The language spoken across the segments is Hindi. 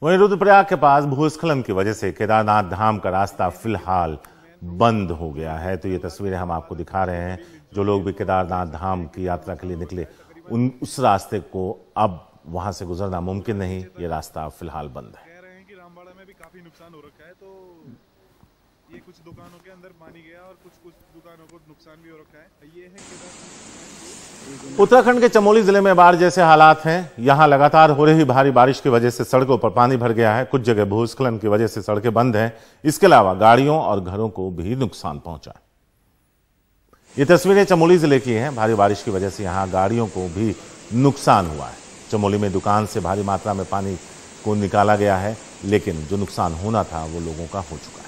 वहीं रुद्रप्रयाग के पास भूस्खलन की वजह से केदारनाथ धाम का रास्ता फिलहाल बंद हो गया है। तो ये तस्वीरें हम आपको दिखा रहे हैं। जो लोग भी केदारनाथ धाम की यात्रा के लिए निकले उस रास्ते को अब वहां से गुजरना मुमकिन नहीं। ये रास्ता फिलहाल बंद है। कह रहे हैं कि रामबाड़ा में भी काफी नुकसान हो रखा है, तो ये कुछ दुकानों के अंदर पानी गया और कुछ दुकानों को नुकसान भी हो रखा है। ये है उत्तराखंड के चमोली जिले में बाढ़ जैसे हालात हैं। यहां लगातार हो रही भारी बारिश की वजह से सड़कों पर पानी भर गया है। कुछ जगह भूस्खलन की वजह से सड़कें बंद हैं। इसके अलावा गाड़ियों और घरों को भी नुकसान पहुंचा। ये तस्वीरें चमोली जिले की हैं। भारी बारिश की वजह से यहां गाड़ियों को भी नुकसान हुआ है। चमोली में दुकान से भारी मात्रा में पानी को निकाला गया है, लेकिन जो नुकसान होना था वो लोगों का हो चुका है।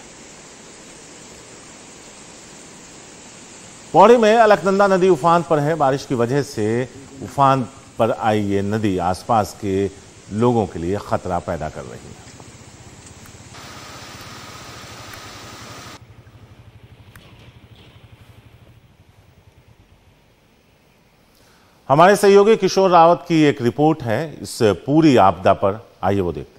पौड़ी में अलकनंदा नदी उफान पर है। बारिश की वजह से उफान पर आई ये नदी आसपास के लोगों के लिए खतरा पैदा कर रही है। हमारे सहयोगी किशोर रावत की एक रिपोर्ट है इस पूरी आपदा पर। आइए वो देखते हैं।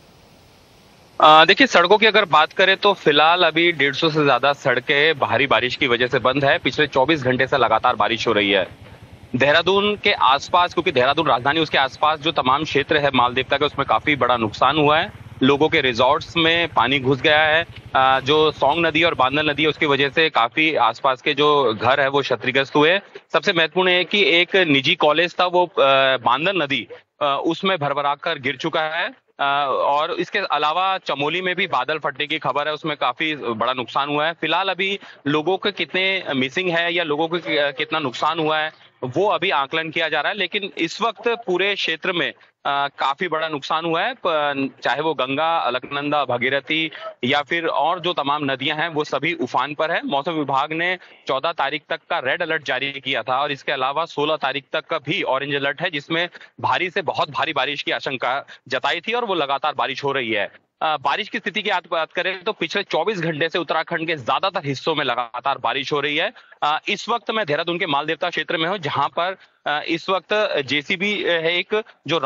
देखिए, सड़कों की अगर बात करें तो फिलहाल अभी 150 से ज्यादा सड़कें भारी बारिश की वजह से बंद है। पिछले 24 घंटे से लगातार बारिश हो रही है। देहरादून के आसपास, क्योंकि देहरादून राजधानी, उसके आसपास जो तमाम क्षेत्र है माल देवता का, उसमें काफी बड़ा नुकसान हुआ है। लोगों के रिजॉर्ट्स में पानी घुस गया है। जो सौंग नदी और बांदल नदी है उसकी वजह से काफी आसपास के जो घर है वो क्षतिग्रस्त हुए। सबसे महत्वपूर्ण है कि एक निजी कॉलेज था वो बांदल नदी उसमें भरभरा कर गिर चुका है। और इसके अलावा चमोली में भी बादल फटने की खबर है, उसमें काफी बड़ा नुकसान हुआ है। फिलहाल अभी लोगों के कितने मिसिंग है या लोगों को कितना नुकसान हुआ है वो अभी आकलन किया जा रहा है, लेकिन इस वक्त पूरे क्षेत्र में काफी बड़ा नुकसान हुआ है। चाहे वो गंगा, अलकनंदा, भागीरथी या फिर और जो तमाम नदियां हैं वो सभी उफान पर है। मौसम विभाग ने 14 तारीख तक का रेड अलर्ट जारी किया था और इसके अलावा 16 तारीख तक का भी ऑरेंज अलर्ट है, जिसमें भारी से बहुत भारी बारिश की आशंका जताई थी और वो लगातार बारिश हो रही है। बारिश की स्थिति की बात करें तो पिछले 24 घंटे से उत्तराखंड के ज्यादातर हिस्सों में लगातार बारिश हो रही है। इस वक्त मैं देहरादून के मालदेवता क्षेत्र में हूं, जहां पर इस वक्त जेसीबी है एक जो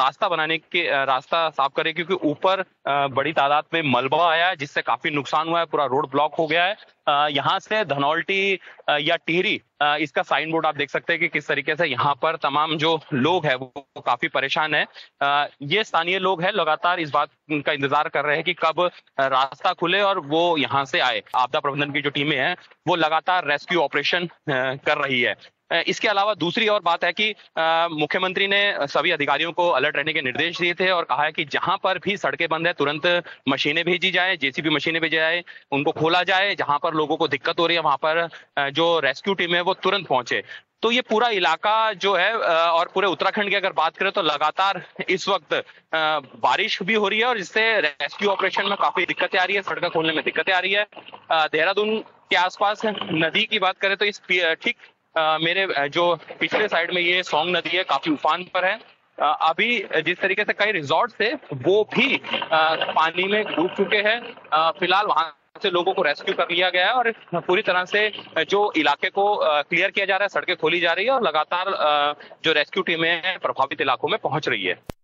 रास्ता साफ करे, क्योंकि ऊपर बड़ी तादाद में मलबा आया है जिससे काफी नुकसान हुआ है। पूरा रोड ब्लॉक हो गया है। यहाँ से धनौल्टी या टिहरी इसका साइन बोर्ड आप देख सकते हैं कि किस तरीके से यहाँ पर तमाम जो लोग हैं वो काफी परेशान है। ये स्थानीय लोग हैं, लगातार इस बात का इंतजार कर रहे हैं कि कब रास्ता खुले और वो यहाँ से आए। आपदा प्रबंधन की जो टीमें हैं वो लगातार रेस्क्यू ऑपरेशन कर रही है। इसके अलावा दूसरी और बात है कि मुख्यमंत्री ने सभी अधिकारियों को अलर्ट रहने के निर्देश दिए थे और कहा है कि जहां पर भी सड़कें बंद है तुरंत मशीनें भेजी जाए, जेसीबी मशीनें भेजी जाए, उनको खोला जाए। जहां पर लोगों को दिक्कत हो रही है वहां पर जो रेस्क्यू टीम है वो तुरंत पहुंचे। तो ये पूरा इलाका जो है और पूरे उत्तराखंड की अगर बात करें तो लगातार इस वक्त बारिश भी हो रही है और इससे रेस्क्यू ऑपरेशन में काफी दिक्कतें आ रही है, सड़कें खोलने में दिक्कतें आ रही है। देहरादून के आसपास नदी की बात करें तो इस ठीक मेरे जो पिछले साइड में ये सौंग नदी है, काफी उफान पर है। अभी जिस तरीके से कई रिजॉर्ट थे वो भी पानी में डूब चुके हैं। फिलहाल वहां से लोगों को रेस्क्यू कर लिया गया है और पूरी तरह से जो इलाके को क्लियर किया जा रहा है, सड़कें खोली जा रही है और लगातार जो रेस्क्यू टीमें हैं प्रभावित इलाकों में पहुंच रही है।